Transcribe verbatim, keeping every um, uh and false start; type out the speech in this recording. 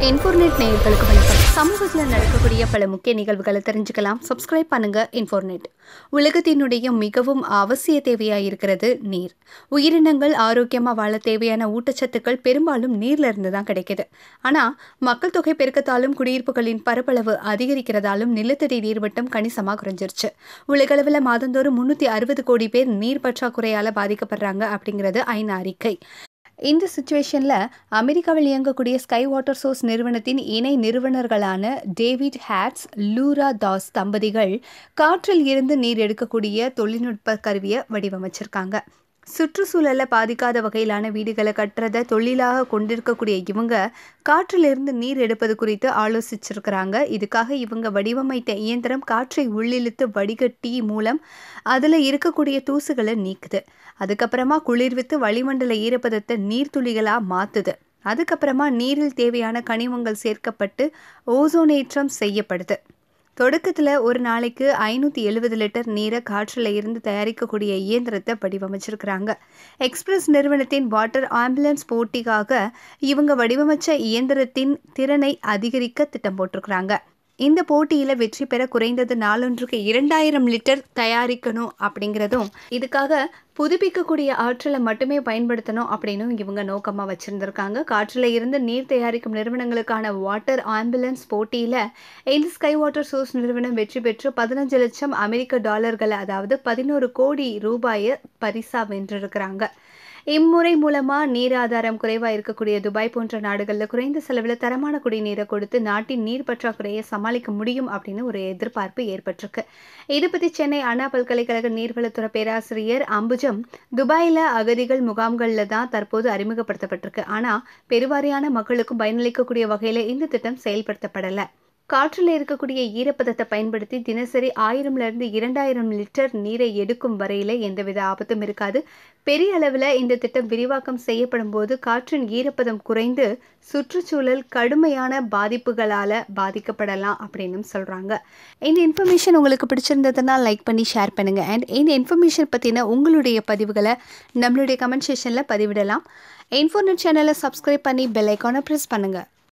இன்ஃபோர்நெட் நேயர்களுக்கு வணக்கம். சமூகத்தில் நடக்கக்கூடிய பல முக்கிய நிகழ்வுகளை தெரிஞ்சுக்கலாம். சப்ஸ்கிரைப் பண்ணுங்க இன்ஃபோர்நெட். உலகத்தினுடைய மிகவும் அவசிய தேவையாக இருக்கிறது நீர். உயிரினங்கள் ஆரோக்கியமாக வாழ தேவையான ஊட்டச்சத்துக்கள் பெரும்பாலும் நீர்ல இருந்து தான் கிடைக்குது. ஆனால் மக்கள் தொகை பெருக்கத்தாலும் குடியிருப்புகளின் பரப்பளவு அதிகரிக்கிறதாலும் நிலத்தடி நீர்மட்டம் கணிசமாக குறைஞ்சிருச்சு. உலகளவில் மாதந்தோறும் முன்னூற்றி அறுபது கோடி பேர் நீர் பற்றாக்குறையால் பாதிக்கப்படுறாங்க அப்படிங்கிறது ஐநா அறிக்கை. இந்த சுச்சுவேஷனில் அமெரிக்காவில் இயங்கக்கூடிய ஸ்கை வாட்டர் சோர்ஸ் நிறுவனத்தின் இணை நிறுவனர்களான டேவிட் ஹேட்ஸ், லூரா தாஸ் தம்பதிகள் காற்றில் இருந்து நீர் எடுக்கக்கூடிய தொழில்நுட்ப கருவியை வடிவமைச்சிருக்காங்க. சுற்றுச்சூழலை பாதிக்காத வகையிலான வீடுகளை கட்டுறதை தொழிலாக கொண்டிருக்கக்கூடிய இவங்க காற்றிலிருந்து நீர் எடுப்பது குறித்து ஆலோசிச்சிருக்கிறாங்க. இதுக்காக இவங்க வடிவமைத்த இயந்திரம் காற்றை உள்ளிழுத்து வடிகட்டி மூலம் அதில் இருக்கக்கூடிய தூசுகளை நீக்குது. அதுக்கப்புறமா குளிர்வித்து வளிமண்டல ஈரப்பதத்தை நீர்த்துளிகளாக மாற்றுது. அதுக்கப்புறமா நீரில் தேவையான கனிமங்கள் சேர்க்கப்பட்டு ஓசோனேற்றம் செய்யப்படுது. தொடக்கத்தில் ஒரு நாளைக்கு ஐநூற்றி எழுபது லிட்டர் நீரை காற்றில் இருந்து தயாரிக்கக்கூடிய இயந்திரத்தை வடிவமைச்சிருக்கிறாங்க. எக்ஸ்பிரஸ் நிறுவனத்தின் வாட்டர் ஆம்புலன்ஸ் போட்டிக்காக இவங்க வடிவமைச்ச இயந்திரத்தின் திறனை அதிகரிக்க திட்டம் போட்டிருக்கிறாங்க. இந்த போட்டியில் வெற்றி பெற குறைந்தது நாளொன்றுக்கு இரண்டாயிரம் லிட்டர் தயாரிக்கணும் அப்படிங்கிறதும், இதுக்காக புதுப்பிக்கக்கூடிய ஆற்றலை மட்டுமே பயன்படுத்தணும் அப்படின்னு இவங்க நோக்கமாக வச்சுருந்துருக்காங்க. காற்றில் இருந்து நீர் தயாரிக்கும் நிறுவனங்களுக்கான வாட்டர் ஆம்புலன்ஸ் போட்டியில் இந்த ஸ்கை வாட்டர் சோர்ஸ் நிறுவனம் வெற்றி பெற்று பதினஞ்சு லட்சம் அமெரிக்க டாலர்களை, அதாவது பதினோரு கோடி ரூபாயை பரிசாக வென்றிருக்கிறாங்க. இம்முறை மூலமாக நீர் ஆதாரம் குறைவாக இருக்கக்கூடிய துபாய் போன்ற நாடுகளில் குறைந்த செலவில் தரமான குடிநீரை கொடுத்து நாட்டின் நீர் பற்றாக்குறையை சமாளிக்க முடியும் அப்படின்னு ஒரு எதிர்பார்ப்பு ஏற்பட்டிருக்கு. இதை பற்றி சென்னை அண்ணா பல்கலைக்கழக நீர்வளத்துறை பேராசிரியர் அம்புஜம், துபாயில் அகதிகள் முகாம்களில் தான் தற்போது அறிமுகப்படுத்தப்பட்டிருக்கு. ஆனால் பெருவாரியான மக்களுக்கும் பயனளிக்கக்கூடிய வகையில் இந்த திட்டம் செயல்படுத்தப்படலை. காற்றில் இருக்கக்கூடிய ஈரப்பதத்தை பயன்படுத்தி தினசரி ஆயிரம்லேருந்து இரண்டாயிரம் லிட்டர் நீரை எடுக்கும் வரையில் எந்தவித ஆபத்தும் இருக்காது. பெரிய அளவில் இந்த திட்டம் விரிவாக்கம் செய்யப்படும் போது காற்றின் ஈரப்பதம் குறைந்து சுற்றுச்சூழல் கடுமையான பாதிப்புகளால் பாதிக்கப்படலாம் அப்படின்னு சொல்கிறாங்க. இந்த இன்ஃபர்மேஷன் உங்களுக்கு பிடிச்சிருந்ததுன்னா லைக் பண்ணி ஷேர் பண்ணுங்கள். அண்ட் இந்த இன்ஃபர்மேஷன் பற்றின உங்களுடைய பதிவுகளை நம்மளுடைய கமெண்ட் செக்ஷனில் பதிவிடலாம். இன்ஃபோர்நெட் சேனலை சப்ஸ்கிரைப் பண்ணி பெல் ஐக்கானை ப்ரெஸ் பண்ணுங்கள்.